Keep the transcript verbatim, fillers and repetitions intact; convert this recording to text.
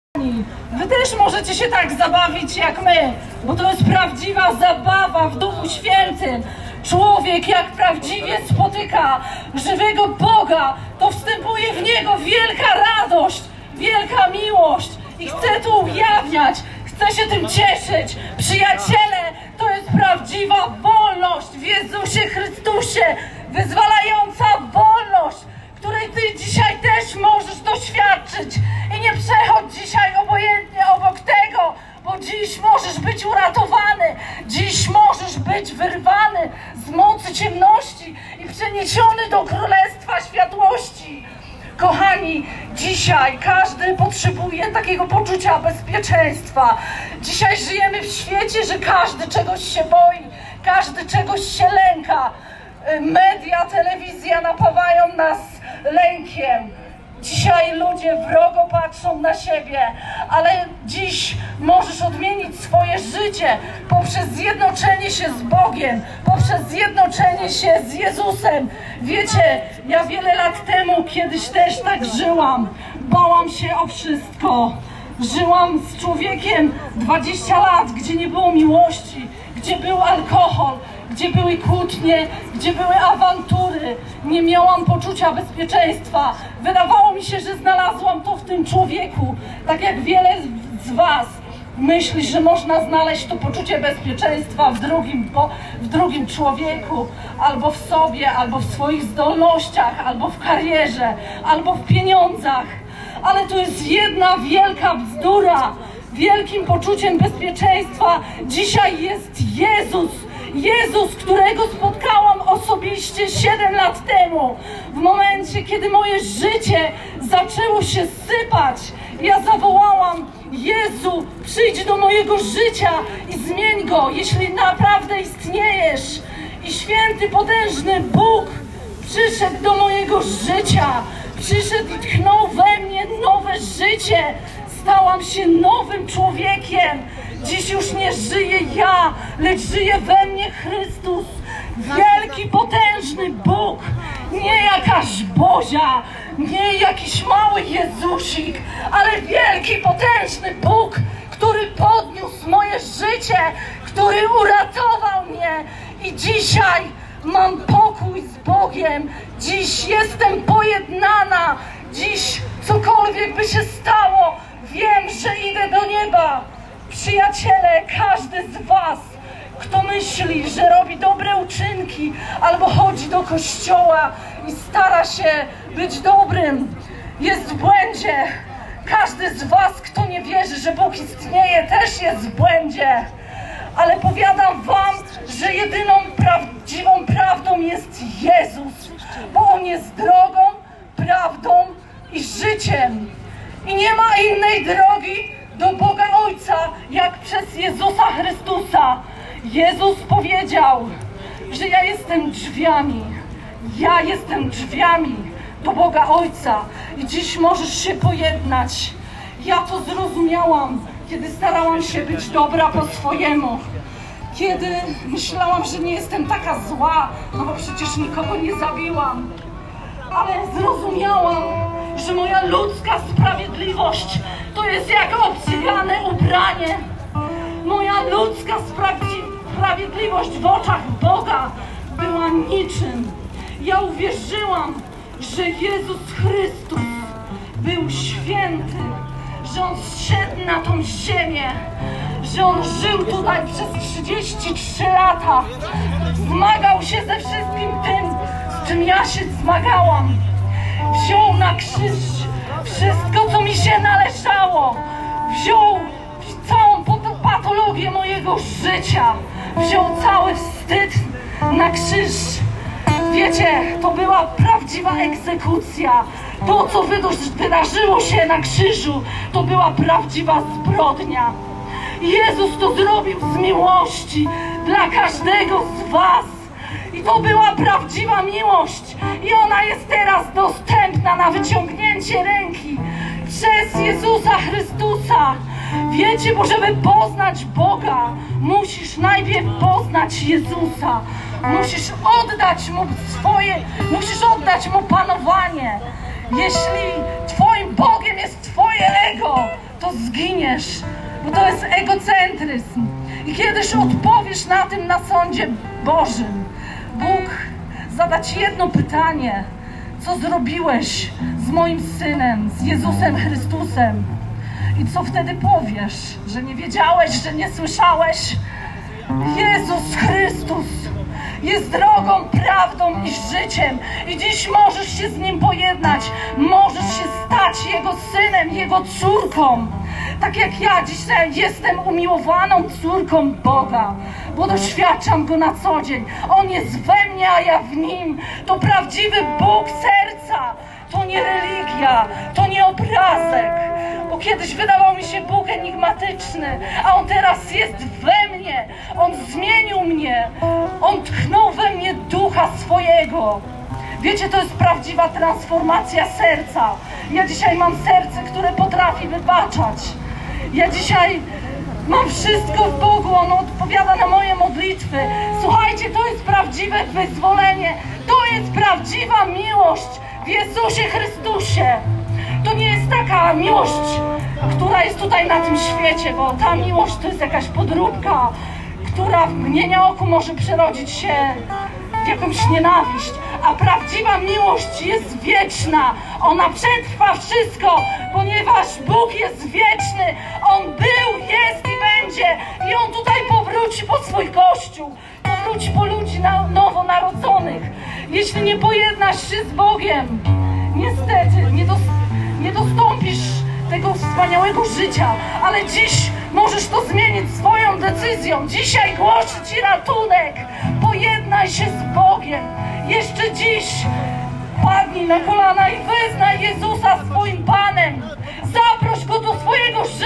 Wy też możecie się tak zabawić jak my, bo to jest prawdziwa zabawa w Duchu Świętym. Człowiek jak prawdziwie spotyka żywego Boga, to wstępuje w Niego wielka radość, wielka miłość i chce to ujawniać, chce się tym cieszyć. Przyjaciele, to jest prawdziwa wolność w Jezusie Chrystusie, wyzwalająca wolność, której Ty dzisiaj też możesz doświadczyć. I nie przechodź dzisiaj obojętnie obok tego, bo dziś możesz być uratowany, dziś możesz być wyrwany z mocy ciemności i przeniesiony do Królestwa Światłości. Kochani, dzisiaj każdy potrzebuje takiego poczucia bezpieczeństwa. Dzisiaj żyjemy w świecie, że każdy czegoś się boi, każdy czegoś się lęka. Media, telewizja napawają nas lękiem. Dzisiaj ludzie wrogo patrzą na siebie, ale dziś możesz odmienić swoje życie poprzez zjednoczenie się z Bogiem, poprzez zjednoczenie się z Jezusem. Wiecie, ja wiele lat temu kiedyś też tak żyłam. Bałam się o wszystko. Żyłam z człowiekiem dwadzieścia lat, gdzie nie było miłości, gdzie był alkohol, gdzie były kłótnie, gdzie były awantury. Nie miałam poczucia bezpieczeństwa. Wydawało mi się, że znalazłam to w tym człowieku. Tak jak wiele z was myśli, że można znaleźć to poczucie bezpieczeństwa w drugim, w drugim człowieku, albo w sobie, albo w swoich zdolnościach, albo w karierze, albo w pieniądzach. Ale to jest jedna wielka bzdura. Wielkim poczuciem bezpieczeństwa dzisiaj jest Jezus. Jezus, którego spotkałam osobiście siedem lat temu. W momencie, kiedy moje życie zaczęło się sypać, ja zawołałam: Jezu, przyjdź do mojego życia i zmień go, jeśli naprawdę istniejesz. I święty, potężny Bóg przyszedł do mojego życia. Przyszedł i tchnął we mnie nowe życie. Stałam się nowym człowiekiem. Dziś już nie żyję ja, lecz żyje we mnie Chrystus. Wielki, potężny Bóg. Nie jakaś Bozia, nie jakiś mały Jezusik, ale wielki, potężny Bóg, który podniósł moje życie, który uratował mnie. I dzisiaj mam pokój z Bogiem. Dziś jestem pojednana. Dziś cokolwiek by się stało, wiem, że idę do nieba. Przyjaciele, każdy z was, kto myśli, że robi dobre uczynki albo chodzi do kościoła i stara się być dobrym, jest w błędzie. Każdy z was, kto nie wierzy, że Bóg istnieje, też jest w błędzie. Ale powiadam wam, że jedyną prawdziwą prawdą jest Jezus, bo On jest drogą, prawdą i życiem. I nie ma innej drogi do Boga Ojca, jak przez Jezusa Chrystusa. Jezus powiedział, że ja jestem drzwiami. Ja jestem drzwiami do Boga Ojca. I dziś możesz się pojednać. Ja to zrozumiałam, kiedy starałam się być dobra po swojemu. Kiedy myślałam, że nie jestem taka zła, no bo przecież nikogo nie zabiłam. Ale zrozumiałam, że moja ludzka sprawiedliwość to jest jak obsyjane ubranie. Moja ludzka sprawiedliwość w oczach Boga była niczym. Ja uwierzyłam, że Jezus Chrystus był święty, że On zszedł na tą ziemię, że On żył tutaj przez trzydzieści trzy lata. Zmagał się ze wszystkim tym, z czym ja się zmagałam. Wziął na krzyż wszystko, co mi się należało. Wziął całą patologię mojego życia. Wziął cały wstyd na krzyż. Wiecie, to była prawdziwa egzekucja. To, co wydarzyło się na krzyżu, to była prawdziwa zbrodnia. Jezus to zrobił z miłości dla każdego z was. I to była prawdziwa miłość. I ona jest teraz dostępna na wyciągnięcie ręki przez Jezusa Chrystusa. Wiecie, bo żeby poznać Boga, musisz najpierw poznać Jezusa. Musisz oddać Mu swoje, musisz oddać Mu panowanie. Jeśli twoim Bogiem jest twoje ego, to zginiesz, bo to jest egocentryzm. I kiedyś odpowiesz na tym na sądzie Bożym, Bóg zada ci jedno pytanie: co zrobiłeś z moim Synem, z Jezusem Chrystusem? I co wtedy powiesz? Że nie wiedziałeś, że nie słyszałeś? Jezus Chrystus jest drogą, prawdą i życiem. I dziś możesz się z Nim pojednać. Możesz się stać Jego synem, Jego córką. Tak jak ja dzisiaj jestem umiłowaną córką Boga, bo doświadczam Go na co dzień. On jest we mnie, a ja w Nim. To prawdziwy Bóg serca. To nie religia, to nie obrazek. Bo kiedyś wydawał mi się Bóg enigmatyczny, a On teraz jest we mnie. On zmienił mnie. On tchnął we mnie ducha swojego. Wiecie, to jest prawdziwa transformacja serca. Ja dzisiaj mam serce, które potrafi wybaczać. Ja dzisiaj mam wszystko w Bogu. On odpowiada na moje modlitwy. Słuchajcie, to jest prawdziwe wyzwolenie. To jest prawdziwa miłość w Jezusie Chrystusie. To nie jest taka miłość, która jest tutaj na tym świecie, bo ta miłość to jest jakaś podróbka, która w mgnieniu oka może przerodzić się w jakąś nienawiść. A prawdziwa miłość jest wieczna. Ona przetrwa wszystko, ponieważ Bóg jest wieczny. On był, jest i będzie. I On tutaj powróci po swój Kościół. Powróci po ludzi na, nowonarodzonych. Jeśli nie pojednasz się z Bogiem, niestety nie, dos, nie dostąpisz tego wspaniałego życia. Ale dziś możesz to zmienić swoją decyzją. Dzisiaj głoszę Ci ratunek. Pojednaj się z Bogiem. Jeszcze dziś padnij na kolana i wyznaj Jezusa swoim Panem. Zaproś Go do swojego życia.